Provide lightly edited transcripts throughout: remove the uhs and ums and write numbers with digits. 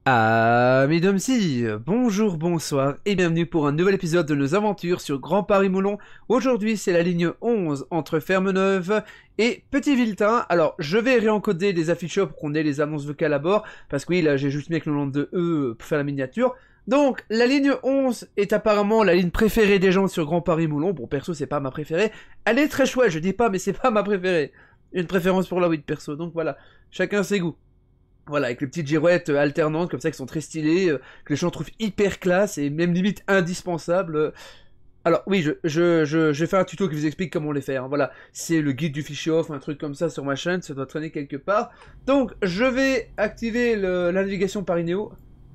Amis d'Omsi, bonjour, bonsoir et bienvenue pour un nouvel épisode de nos aventures sur Grand Paris-Moulon. Aujourd'hui c'est la ligne 11 entre Ferme-Neuve et Petit-Villetin. Alors je vais réencoder les afficheurs pour qu'on ait les annonces vocales à bord, parce que oui là j'ai juste mis avec le nom de E pour faire la miniature. Donc la ligne 11 est apparemment la ligne préférée des gens sur Grand Paris-Moulon. Bon perso c'est pas ma préférée, elle est très chouette, je dis pas mais c'est pas ma préférée. Une préférence pour la 8 perso, donc voilà, chacun ses goûts. Voilà, avec les petites girouettes alternantes comme ça qui sont très stylées, que les gens trouvent hyper classe et même limite indispensables. Alors oui, je vais faire un tuto qui vous explique comment les faire. Hein. Voilà, c'est le guide du fichier off, un truc comme ça sur ma chaîne, ça doit traîner quelque part. Donc je vais activer la navigation Paris-Néo.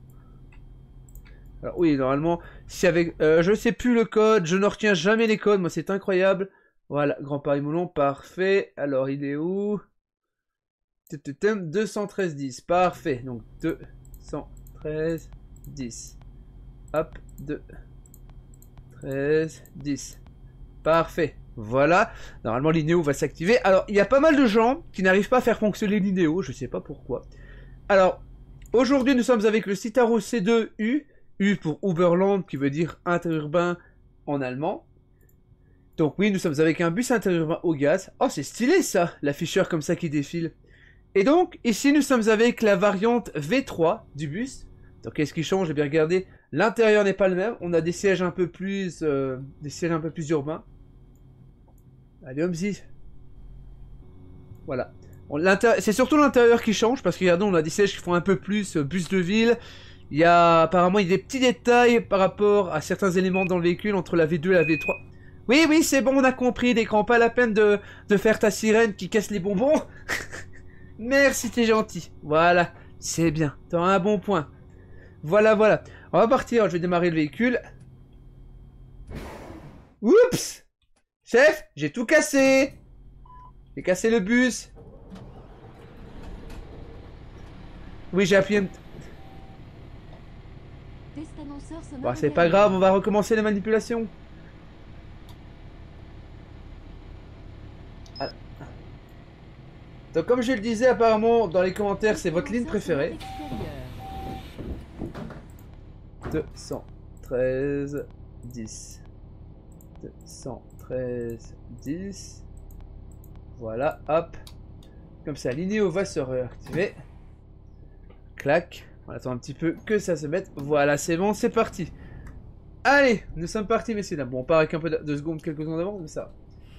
Alors oui, normalement, si avec, je sais plus le code, je ne retiens jamais les codes, moi c'est incroyable. Voilà, Grand Paris-Moulon, parfait. Alors il est où ? 213-10, parfait. Donc 213-10. Hop, 213-10. Parfait. Voilà. Normalement, l'Inéo va s'activer. Alors, il y a pas mal de gens qui n'arrivent pas à faire fonctionner l'Inéo. Je sais pas pourquoi. Alors, aujourd'hui, nous sommes avec le Citaro C2U. U pour Uberland, qui veut dire interurbain en allemand. Donc oui, nous sommes avec un bus interurbain au gaz. Oh, c'est stylé ça, l'afficheur comme ça qui défile. Et donc, ici, nous sommes avec la variante V3 du bus. Donc, qu'est-ce qui change? J'ai bien regardé. L'intérieur n'est pas le même. On a des sièges un peu plus urbains. Allez, hommes-y. Voilà. C'est surtout l'intérieur qui change, parce que, regardez, on a des sièges qui font un peu plus bus de ville. Apparemment, il y a des petits détails par rapport à certains éléments dans le véhicule entre la V2 et la V3. Oui, oui, c'est bon, on a compris, l'écran. Pas la peine de faire ta sirène qui casse les bonbons. Merci, t'es gentil. Voilà, c'est bien. T'as un bon point. Voilà, voilà. On va partir. Je vais démarrer le véhicule. Oups! Chef, j'ai tout cassé. J'ai cassé le bus. Oui, j'ai appuyé. Bon, c'est pas grave, on va recommencer les manipulations. Donc comme je le disais apparemment dans les commentaires, c'est votre ligne préférée. 213 10. 213 10. Voilà, hop. Comme ça, l'Inéo va se réactiver. Clac. On attend un petit peu que ça se mette. Voilà, c'est bon, c'est parti. Allez, nous sommes partis, messieurs dames. Bon, on part avec un peu de secondes, quelques secondes d'avance, mais ça.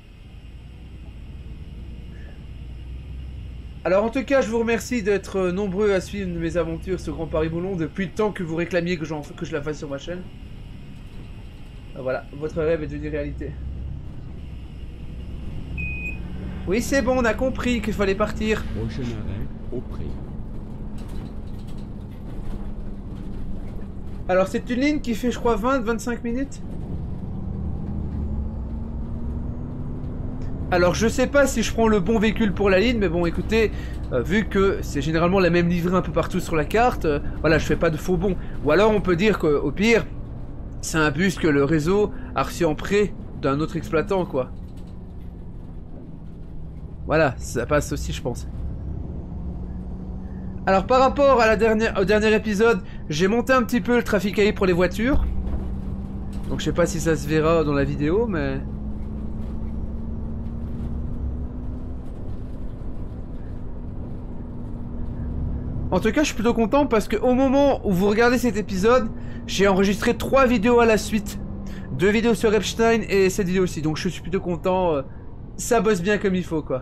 Alors en tout cas, je vous remercie d'être nombreux à suivre mes aventures sur Grand Paris-Moulon depuis le temps que vous réclamiez que je la fasse sur ma chaîne. Voilà, votre rêve est devenu réalité. Oui, c'est bon, on a compris qu'il fallait partir. Prochain arrêt, au pré. Alors c'est une ligne qui fait, je crois, 20-25 minutes. Alors je sais pas si je prends le bon véhicule pour la ligne, mais bon écoutez, vu que c'est généralement la même livrée un peu partout sur la carte, voilà, je fais pas de faux bons. Ou alors on peut dire qu'au pire, c'est un bus que le réseau a reçu en prêt d'un autre exploitant, quoi. Voilà, ça passe aussi je pense. Alors par rapport à au dernier épisode, j'ai monté un petit peu le trafic AI pour les voitures. Donc je sais pas si ça se verra dans la vidéo, mais... En tout cas, je suis plutôt content parce qu'au moment où vous regardez cet épisode, j'ai enregistré 3 vidéos à la suite. 2 vidéos sur Epstein et cette vidéo aussi. Donc je suis plutôt content. Ça bosse bien comme il faut, quoi.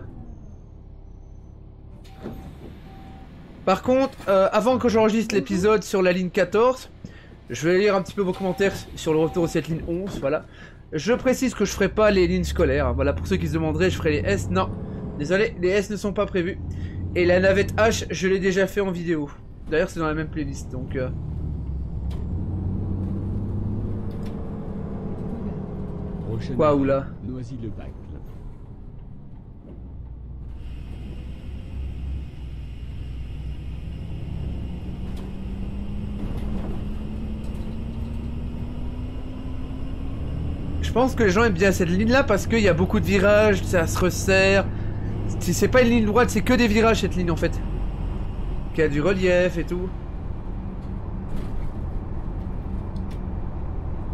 Par contre, avant que j'enregistre l'épisode sur la ligne 14, je vais lire un petit peu vos commentaires sur le retour de cette ligne 11, voilà. Je précise que je ferai pas les lignes scolaires. Hein. Voilà, pour ceux qui se demanderaient, je ferai les S. Non, désolé, les S ne sont pas prévus. Et la navette H, je l'ai déjà fait en vidéo. D'ailleurs, c'est dans la même playlist, donc... Waouh là. Noisy-le-Bac. Je pense que les gens aiment bien cette ligne-là parce qu'il y a beaucoup de virages, ça se resserre. C'est pas une ligne droite, c'est que des virages cette ligne en fait. Qui a du relief et tout.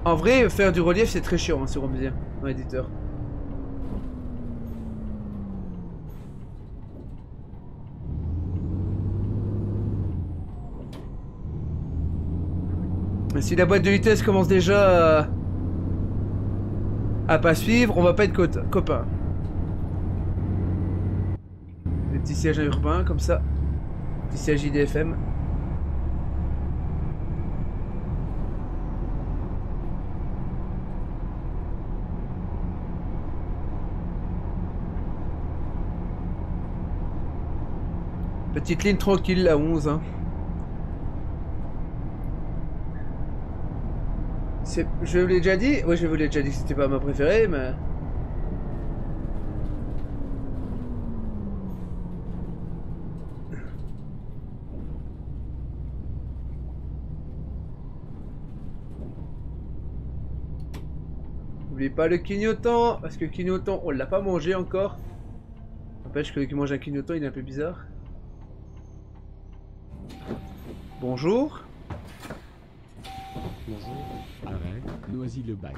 En vrai, faire du relief, c'est très chiant, hein, sur Homesy, dans l'éditeur. Si la boîte de vitesse commence déjà à pas suivre, on va pas être copains. Des petits sièges urbains comme ça. Petit siège IDFM. Petite ligne tranquille, la 11. Hein. Je vous l'ai déjà dit. Oui, je vous l'ai déjà dit que c'était pas ma préférée, mais... N'oubliez pas le clignotant, parce que le clignotant, on l'a pas mangé encore. N'empêche que manger un clignotant, il est un peu bizarre. Bonjour. Bonjour. Arrêt, Noisy-le-Bac.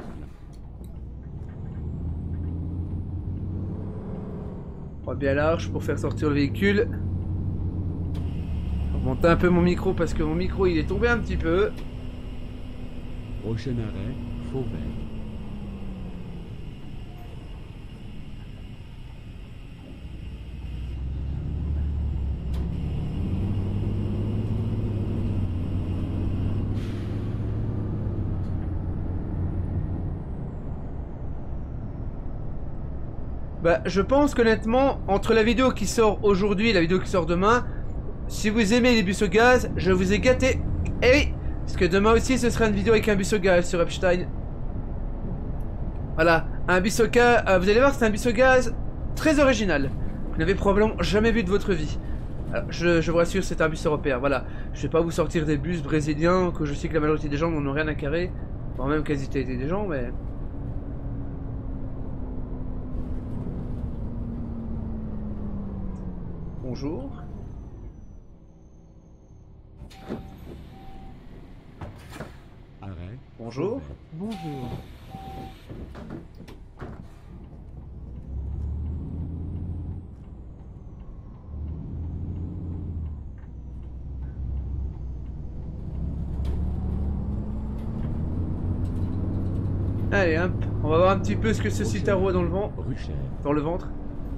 Prends bien large pour faire sortir le véhicule. Je vais monter un peu mon micro parce que mon micro il est tombé un petit peu. Prochain arrêt, Fauvert. Bah, je pense qu'honnêtement, entre la vidéo qui sort aujourd'hui et la vidéo qui sort demain, si vous aimez les bus au gaz, je vous ai gâté. Eh oui, parce que demain aussi, ce sera une vidéo avec un bus au gaz sur Epstein. Voilà, un bus au gaz, vous allez voir, c'est un bus au gaz très original. Vous n'avez probablement jamais vu de votre vie. Alors, je vous rassure, c'est un bus européen, voilà. Je vais pas vous sortir des bus brésiliens, que je sais que la majorité des gens n'en ont rien à carrer. Enfin, même quasi-totalité des gens, mais... Bonjour. Arrêt. Bonjour. Fauvert. Bonjour. Allez, hop. On va voir un petit peu ce que ceci tarot dans le vent. Ruchère. Dans le ventre.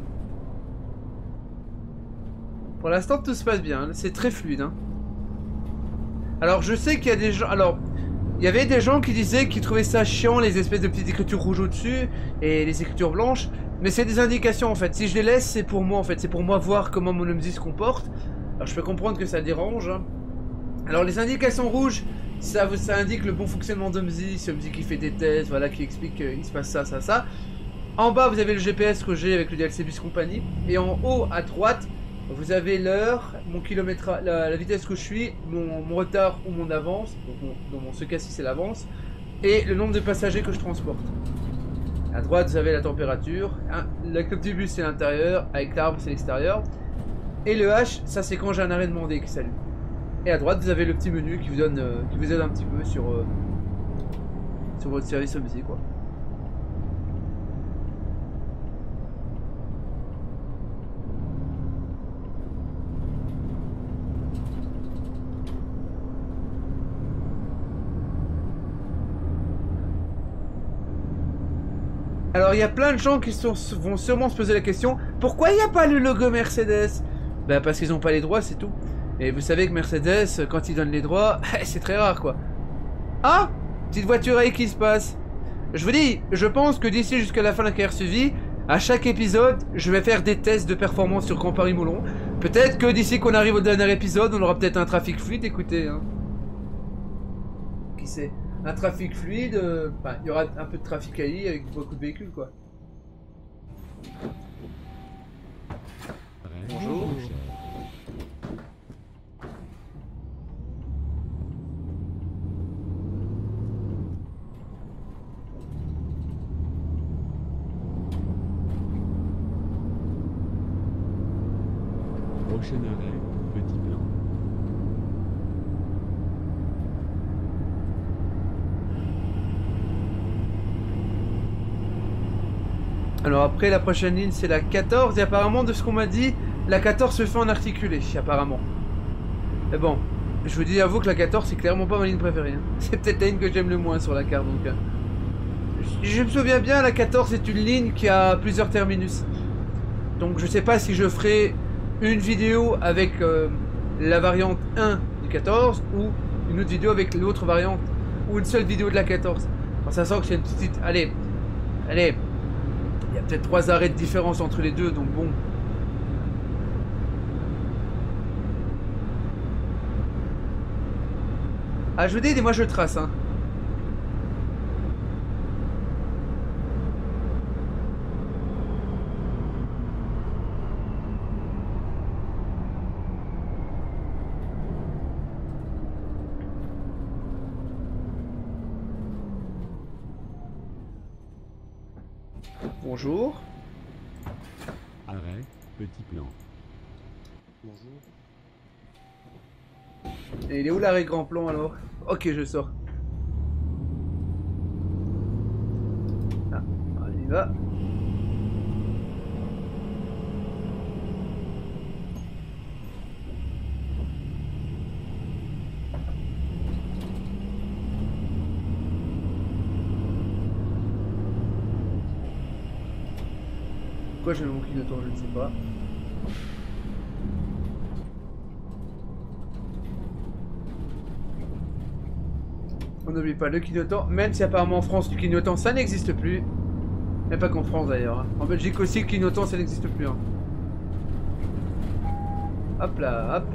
Pour l'instant, tout se passe bien. C'est très fluide. Hein. Alors, je sais qu'il y a des gens... Alors, il y avait des gens qui disaient qu'ils trouvaient ça chiant, les espèces de petites écritures rouges au-dessus et les écritures blanches. Mais c'est des indications, en fait. Si je les laisse, c'est pour moi, en fait. C'est pour moi voir comment mon Homesy se comporte. Alors, je peux comprendre que ça dérange. Hein. Alors, les indications rouges, ça indique le bon fonctionnement d'Homesy. C'est Homesy qui fait des tests, voilà, qui explique qu'il se passe ça, ça, ça. En bas, vous avez le GPS que j'ai avec le DLC Bus Company. Et en haut, à droite... Vous avez l'heure, mon kilomètre, la vitesse que je suis, mon retard ou mon avance, donc dans ce cas-ci c'est l'avance, et le nombre de passagers que je transporte. À droite vous avez la température, hein, la clope du bus c'est l'intérieur, avec l'arbre c'est l'extérieur, et le H, ça c'est quand j'ai un arrêt demandé qui s'allume. Et à droite vous avez le petit menu qui vous donne, qui vous aide un petit peu sur votre service Homesy quoi. Alors il y a plein de gens qui vont sûrement se poser la question, pourquoi il n'y a pas le logo Mercedes? Bah parce qu'ils n'ont pas les droits, c'est tout. Et vous savez que Mercedes, quand ils donnent les droits, c'est très rare quoi. Ah, petite voiture avec qui se passe. Je vous dis, je pense que d'ici jusqu'à la fin de la carrière suivie, à chaque épisode, je vais faire des tests de performance sur Grand Paris-Moulon. Peut-être que d'ici qu'on arrive au dernier épisode, on aura peut-être un trafic fluide, écoutez. Hein. Qui sait? Un trafic fluide, bah, il y aura un peu de trafic à y avec beaucoup de véhicules quoi. Arrêt. Bonjour. Ruchère. Prochain arrêt, Petit Blanc. Alors après, la prochaine ligne, c'est la 14. Et apparemment, de ce qu'on m'a dit, la 14 se fait en articulé, apparemment. Mais bon, je vous dis, avoue que la 14, c'est clairement pas ma ligne préférée. Hein. C'est peut-être la ligne que j'aime le moins sur la carte, donc... Je me souviens bien, la 14 est une ligne qui a plusieurs terminus. Donc je sais pas si je ferai une vidéo avec la variante 1 du 14 ou une autre vidéo avec l'autre variante ou une seule vidéo de la 14. Alors, ça sent que c'est une petite... Allez, il y a peut-être 3 arrêts de différence entre les deux, donc bon. Ah, je vous dis, moi je trace, hein. Bonjour. Arrêt, petit plan. Bonjour. Et il est où l'arrêt grand plan alors? Ok, je sors. Ah, on y va. Pourquoi j'ai mon clignotant, je ne sais pas. On n'oublie pas le clignotant, même si apparemment en France le clignotant ça n'existe plus. Mais pas qu'en France d'ailleurs. Hein. En Belgique aussi le clignotant ça n'existe plus. Hein. Hop là, hop.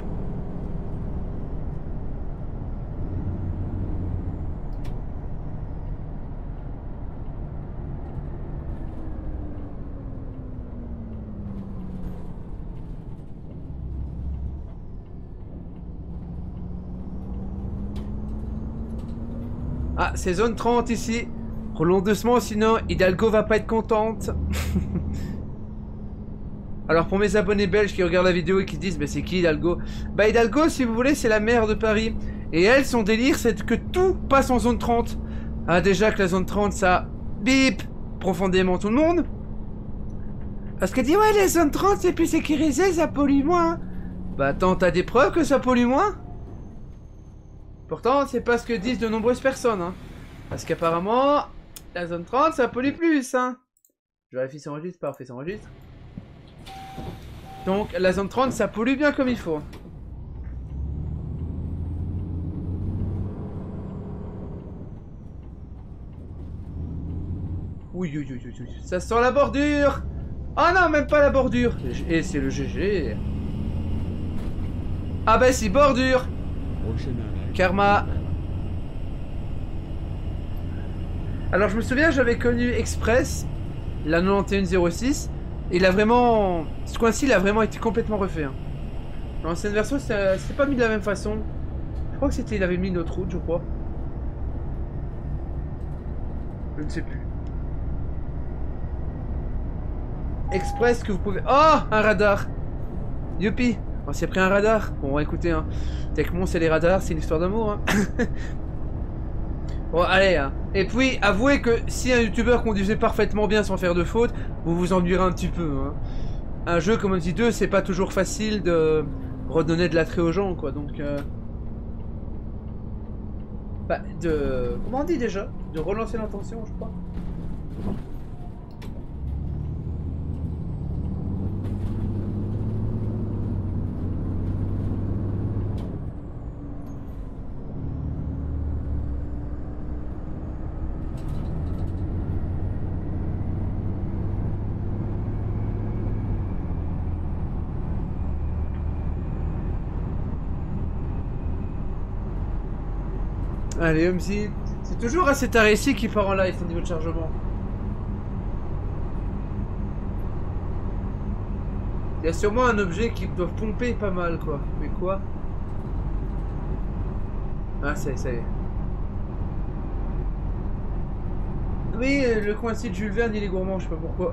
Ah, c'est zone 30 ici. Roulons doucement, sinon Hidalgo va pas être contente. Alors pour mes abonnés belges qui regardent la vidéo et qui disent, bah c'est qui Hidalgo? Bah Hidalgo, si vous voulez, c'est la maire de Paris. Et elle, son délire, c'est que tout passe en zone 30. Ah, déjà que la zone 30, ça bip profondément tout le monde. Parce qu'elle dit, ouais, les zones 30, c'est plus sécurisé, ça pollue moins. Bah attends, t'as des preuves que ça pollue moins? Pourtant, c'est pas ce que disent de nombreuses personnes, hein. Parce qu'apparemment, la zone 30, ça pollue plus, hein. Je vérifie son registre, parfait, son registre. Donc, la zone 30, ça pollue bien comme il faut. Oui, oui, oui, oui, oui. Ça sent la bordure. Ah non, même pas la bordure. Et c'est le GG. Ah bah si, bordure. Prochain arrêt. Karma. Alors je me souviens, j'avais connu Express, la 9106, et il a vraiment... Ce coin-ci, il a vraiment été complètement refait. Hein. L'ancienne version, c'était pas mis de la même façon. Je crois que c'était... Il avait mis une autre route, je crois. Je ne sais plus. Express que vous pouvez... Oh, un radar. Youpi. On s'est pris un radar. Bon, écoutez, hein. Techmon, c'est les radars, c'est une histoire d'amour, hein. Bon, allez, hein. Et puis, avouez que si un youtubeur conduisait parfaitement bien sans faire de faute, vous vous ennuierez un petit peu, hein. Un jeu comme Unity 2, c'est pas toujours facile de redonner de l'attrait aux gens, quoi, donc... Bah, comment on dit déjà? De relancer l'intention, je crois. Allez, MC, c'est toujours à cet arrêt-ci qui part en live au niveau de chargement. Il y a sûrement un objet qui doit pomper pas mal, quoi. Mais quoi? Ah, ça y est. Oui, le coin-ci de Jules Verne, il est gourmand, je sais pas pourquoi.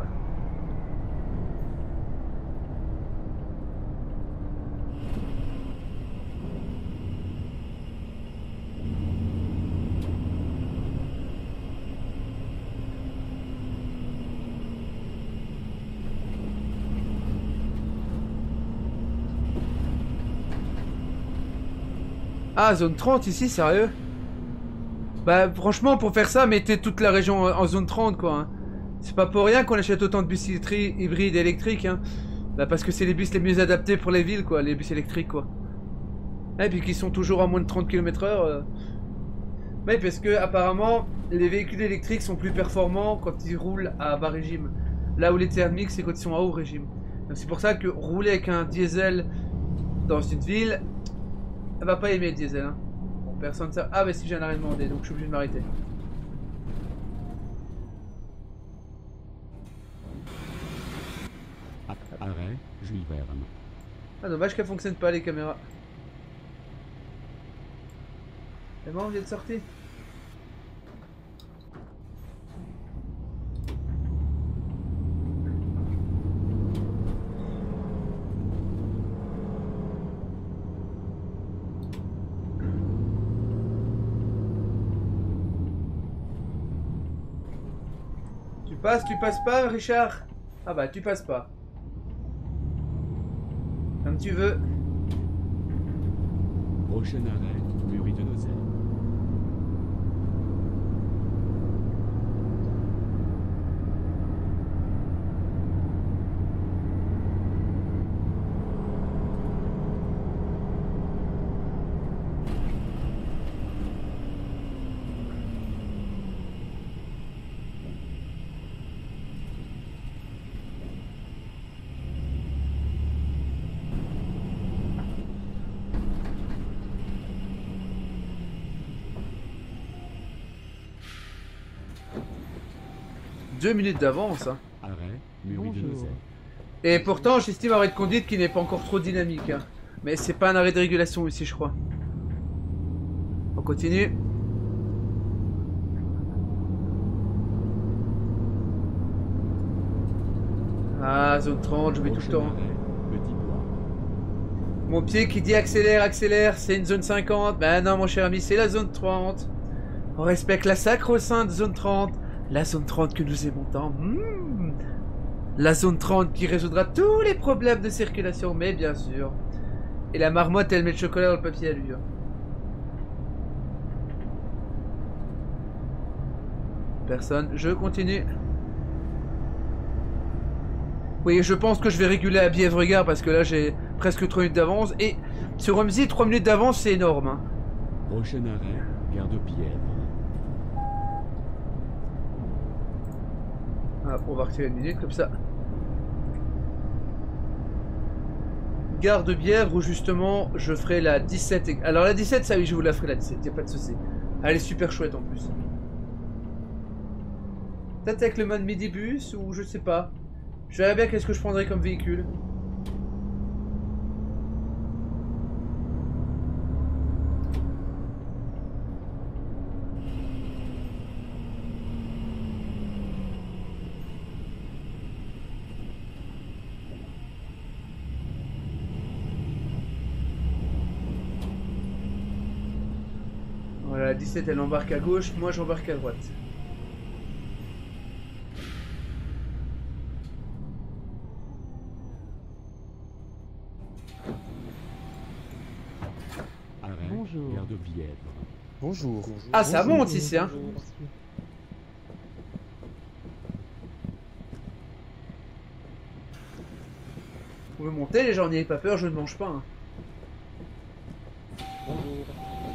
Ah, zone 30 ici, sérieux? Bah, franchement, pour faire ça, mettez toute la région en zone 30, quoi. Hein. C'est pas pour rien qu'on achète autant de bus hybrides et électriques, hein. Bah, parce que c'est les bus les mieux adaptés pour les villes, quoi, les bus électriques, quoi. Et puis qui sont toujours à moins de 30 km/h. Ouais, parce que, apparemment, les véhicules électriques sont plus performants quand ils roulent à bas régime. Là où les thermiques, c'est quand ils sont à haut régime. Donc c'est pour ça que rouler avec un diesel dans une ville, elle va pas aimer le diesel, hein. Bon, personne ne sait. Ah, bah si, j'en ai rien demandé, donc je suis obligé de m'arrêter. Arrêt, Jules Verne. Ah, dommage qu'elle fonctionne pas les caméras. C'est bon, vous êtes sorti? Tu passes pas, Richard? Ah bah, tu passes pas. Comme tu veux. Prochain arrêt, Murie de Nozay. Deux minutes d'avance, hein. Arrêt, Murie de Nozay. Et pourtant, j'estime un arrêt de conduite qui n'est pas encore trop dynamique, hein. Mais c'est pas un arrêt de régulation ici, je crois. On continue. Ah, zone 30, je mets tout le temps. Arrêt, Petit Bois. Mon pied qui dit accélère, accélère, c'est une zone 50. Ben non, mon cher ami, c'est la zone 30. On respecte la sacro-sainte zone 30. La zone 30 que nous aimons tant. La zone 30 qui résoudra tous les problèmes de circulation, mais bien sûr. Et la marmotte, elle met le chocolat dans le papier à lui. Hein. Personne, je continue. Oui, je pense que je vais réguler à Bièvre-Gare parce que là j'ai presque 3 minutes d'avance. Et sur Romsey, 3 minutes d'avance, c'est énorme. Hein. Prochain arrêt, Gare de Bièvre. Ah, on va retirer une minute comme ça. Gare de Bièvre où justement je ferai la 17. Alors la 17, ça oui, je vous la ferai la 17, y a pas de souci. Elle est super chouette en plus. Peut-être avec le mode midibus ou je sais pas. Je verrai bien qu'est-ce que je prendrai comme véhicule. Voilà, la 17 elle embarque à gauche, moi j'embarque à droite. Arrêt, Bonjour. Gare de Bièvre. Bonjour. Ah, ça monte ici, hein. Vous pouvez monter les gens, n'ayez pas peur, je ne mange pas. Hein. Bonjour.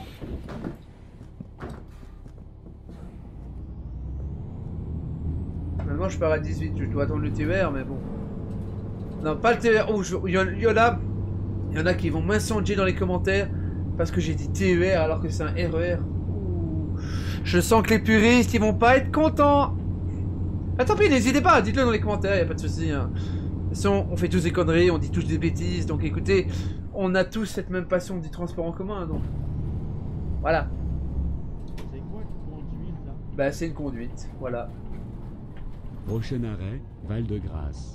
Maintenant je pars à 18, je dois attendre le TER, mais bon. Non, pas le TER. Oh, il y en a qui vont m'incendier dans les commentaires parce que j'ai dit TER alors que c'est un RER. Ouh. Je sens que les puristes ils vont pas être contents. Ah, tant pis, n'hésitez pas, dites-le dans les commentaires, y a pas de souci. Hein. De toute façon, on fait tous des conneries, on dit tous des bêtises, donc écoutez, on a tous cette même passion du transport en commun, donc. Voilà. C'est quoi qui conduit là? Bah, c'est une conduite, voilà. Prochain arrêt, Val-de-Grâce.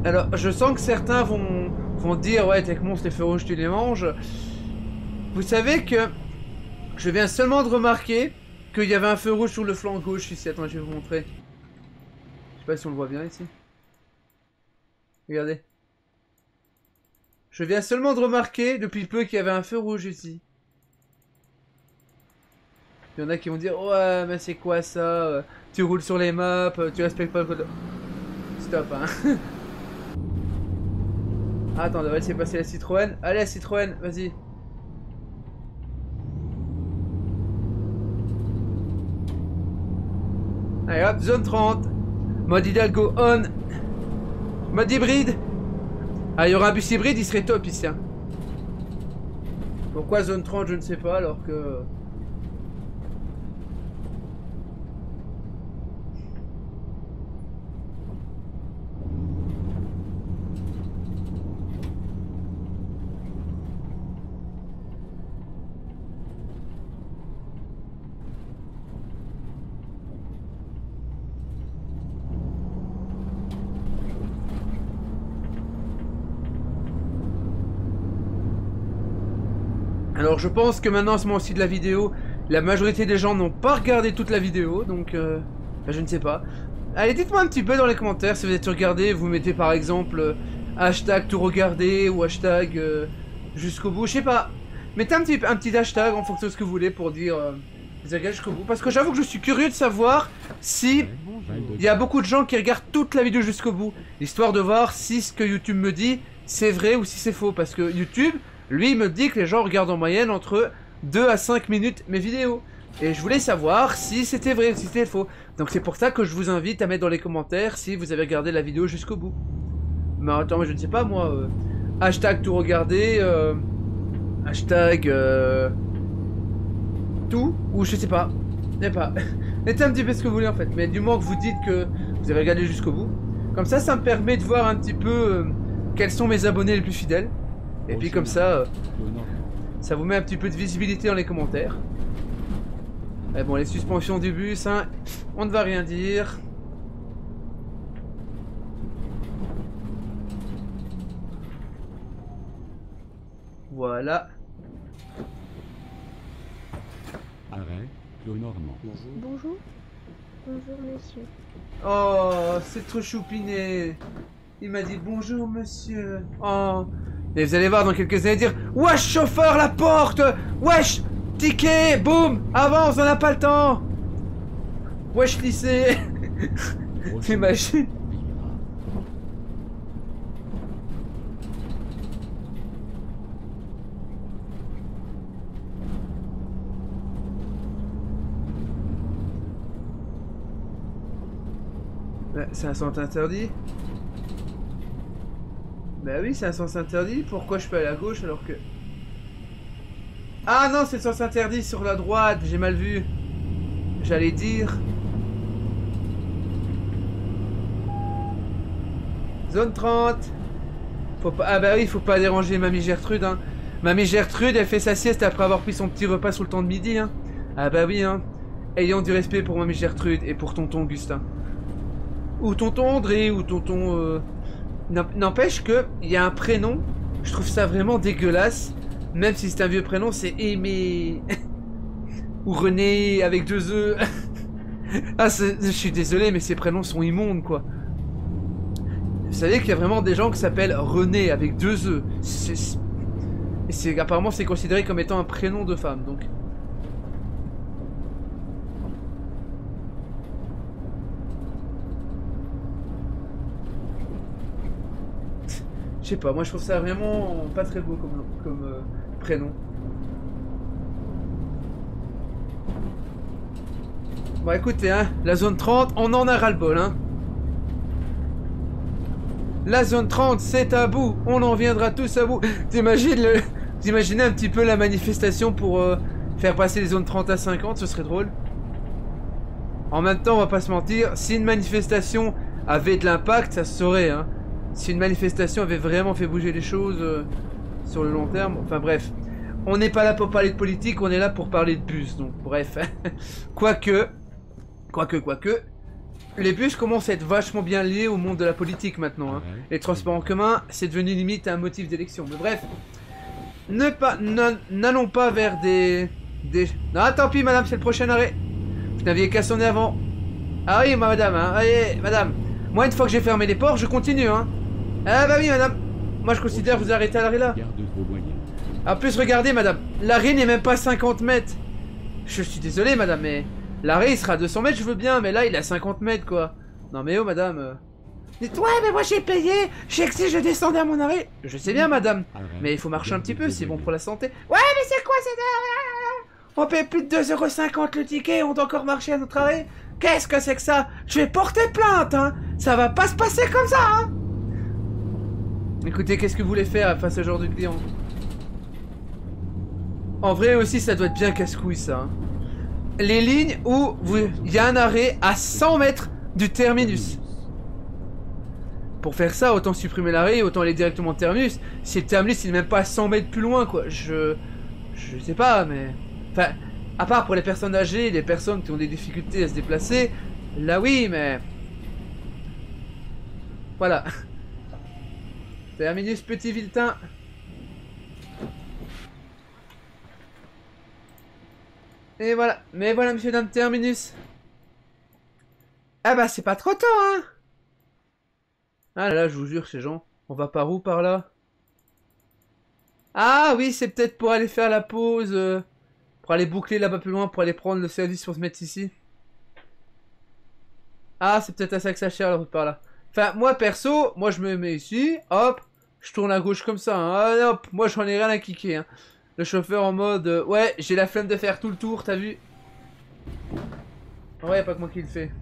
Alors, je sens que certains vont dire, ouais, Techmons, les feux rouges, tu les manges. Vous savez que je viens seulement de remarquer qu'il y avait un feu rouge sur le flanc gauche ici. Attends, je vais vous montrer. Je sais pas si on le voit bien ici. Regardez. Je viens seulement de remarquer depuis peu qu'il y avait un feu rouge ici. Il y en a qui vont dire, ouais, mais c'est quoi ça? Tu roules sur les maps, tu respectes pas le code. Stop, hein. Attends, on va laisser passer la Citroën. Allez, la Citroën, vas-y. Allez hop, zone 30. Mode Hidalgo on. Mode hybride. Ah, il y aura un bus hybride, il serait top ici. Hein. Pourquoi zone 30, je ne sais pas, alors que... Alors je pense que maintenant à ce moment-ci de la vidéo, la majorité des gens n'ont pas regardé toute la vidéo, donc je ne sais pas. Allez, dites-moi un petit peu dans les commentaires si vous êtes regardé, vous mettez par exemple hashtag tout regarder ou hashtag jusqu'au bout, je sais pas. Mettez un petit hashtag en fonction de ce que vous voulez pour dire vous avez regardé jusqu'au bout. Parce que j'avoue que je suis curieux de savoir si il y a beaucoup de gens qui regardent toute la vidéo jusqu'au bout. Histoire de voir si ce que YouTube me dit c'est vrai ou si c'est faux. Parce que YouTube... lui, il me dit que les gens regardent en moyenne entre 2 à 5 minutes mes vidéos. Et je voulais savoir si c'était vrai ou si c'était faux. Donc c'est pour ça que je vous invite à mettre dans les commentaires si vous avez regardé la vidéo jusqu'au bout. Mais attends, mais je ne sais pas moi. Hashtag tout regarder. Hashtag... tout. Ou je sais pas. Je sais pas. Mettez un petit peu ce que vous voulez en fait. Mais du moment que vous dites que vous avez regardé jusqu'au bout. Comme ça me permet de voir un petit peu quels sont mes abonnés les plus fidèles. Et puis comme ça, ça vous met un petit peu de visibilité dans les commentaires. Et bon, les suspensions du bus, hein, on ne va rien dire. Voilà. Arrêt, Clos Normand. Bonjour. Bonjour. Bonjour monsieur. Oh, c'est trop choupiné. Il m'a dit bonjour monsieur. Oh. Et vous allez voir dans quelques années dire wesh chauffeur la porte. Wesh ticket. Boum. Avance, on n'a pas le temps. Wesh lycée. T'imagines? C'est un sens interdit. Bah oui, c'est un sens interdit. Pourquoi je peux aller à gauche alors que... Ah non, c'est le sens interdit sur la droite. J'ai mal vu. J'allais dire... Zone 30. Faut pas... Ah bah oui, faut pas déranger Mamie Gertrude. Hein. Mamie Gertrude, elle fait sa sieste après avoir pris son petit repas sous le temps de midi. Hein. Ah bah oui, hein. Ayons du respect pour Mamie Gertrude et pour tonton Augustin. Ou tonton André, ou tonton... N'empêche que il y a un prénom, je trouve ça vraiment dégueulasse. Même si c'est un vieux prénom, c'est Aimé... ou René avec 2 E. Ah, je suis désolé, mais ces prénoms sont immondes, quoi. Vous savez qu'il y a vraiment des gens qui s'appellent René avec 2 E. Apparemment, c'est considéré comme étant un prénom de femme, donc... Je sais pas, moi je trouve ça vraiment pas très beau comme prénom. Bon écoutez, hein, la zone 30, on en a ras-le-bol, hein. La zone 30, c'est à bout, on en viendra tous à bout. T'imaginez un petit peu la manifestation pour faire passer les zones 30 à 50, ce serait drôle. En même temps, on va pas se mentir, si une manifestation avait de l'impact, ça se saurait, hein. Si une manifestation avait vraiment fait bouger les choses sur le long terme, enfin bref. On n'est pas là pour parler de politique, on est là pour parler de bus, donc bref. Quoique. les bus commencent à être vachement bien liés au monde de la politique maintenant. Hein. Les transports en commun, c'est devenu limite un motif d'élection. Mais bref, n'allons pas vers des... Non, tant pis, madame, c'est le prochain arrêt. Vous n'aviez qu'à sonner avant. Ah oui, madame, hein. Allez, madame. Moi, une fois que j'ai fermé les ports, je continue, hein. Ah bah oui, madame. Moi, je considère vous arrêter à l'arrêt là. En plus, regardez, madame. L'arrêt n'est même pas 50 mètres. Je suis désolé, madame, mais... L'arrêt, il sera à 200 mètres, je veux bien, mais là, il est à 50 mètres, quoi. Non, mais oh, madame... Dites, ouais, mais moi, j'ai payé. Je sais que si je descendais à mon arrêt... Je sais bien, madame. Mais il faut marcher un petit peu, c'est bon pour la santé. Ouais, mais c'est quoi, on paye plus de 2,50 € le ticket, on doit encore marcher à notre arrêt. Qu'est-ce que c'est que ça? Je vais porter plainte, hein. Ça va pas se passer comme ça, hein. Écoutez, qu'est-ce que vous voulez faire face à ce genre de client? En vrai aussi, ça doit être bien casse-couille, ça. Hein. Les lignes où il y a un arrêt à 100 mètres du terminus. Pour faire ça, autant supprimer l'arrêt, autant aller directement au terminus. Si le terminus, il est même pas à 100 mètres plus loin, quoi. Je sais pas, mais... Enfin, à part pour les personnes âgées, les personnes qui ont des difficultés à se déplacer, là oui, mais... Voilà. Terminus Petit Villetin. Et voilà. Mais voilà, monsieur, dame, terminus. Ah bah, c'est pas trop tôt, hein. Ah là là, je vous jure, ces gens. On va par où, par là? Ah oui, c'est peut-être pour aller faire la pause... Pour aller boucler là-bas plus loin, pour aller prendre le service pour se mettre ici. Ah, c'est peut-être à ça que ça cherche la route par là. Enfin, moi perso, moi je me mets ici, hop, je tourne à gauche comme ça. Hein. Ah, hop, moi j'en ai rien à kicker. Hein. Le chauffeur en mode, ouais, j'ai la flemme de faire tout le tour, t'as vu? Ouais, pas que moi qui le fais.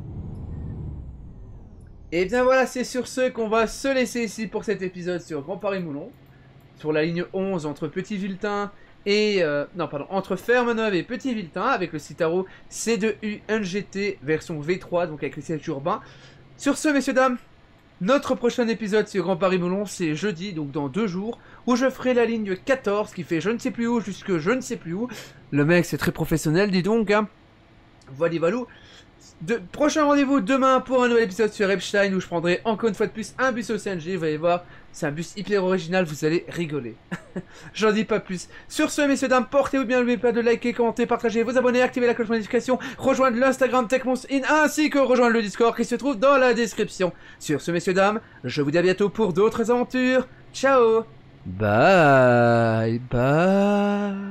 Et bien voilà, c'est sur ce qu'on va se laisser ici pour cet épisode sur Grand Paris-Moulon. Sur la ligne 11 entre Petit Villetin et... non, pardon, entre Ferme-Neuve et Petit Villetin avec le Citaro C2U NGT version V3, donc avec les sièges urbains. Sur ce, messieurs, dames, notre prochain épisode sur Grand Paris-Moulon, c'est jeudi, donc dans 2 jours, où je ferai la ligne 14 qui fait je ne sais plus où jusque je ne sais plus où. Le mec, c'est très professionnel, dis donc, hein. Voilà, valou. Prochain rendez-vous demain pour un nouvel épisode sur Epstein où je prendrai encore une fois de plus un bus au CNG. Vous allez voir, c'est un bus hyper original, vous allez rigoler. J'en dis pas plus. Sur ce, messieurs, dames, portez-vous bien, n'oubliez pas de liker, commenter, partager, vous abonner, activer la cloche de notification, rejoindre l'Instagram TechMonsIn ainsi que rejoindre le Discord qui se trouve dans la description. Sur ce, messieurs, dames, je vous dis à bientôt pour d'autres aventures. Ciao. Bye bye.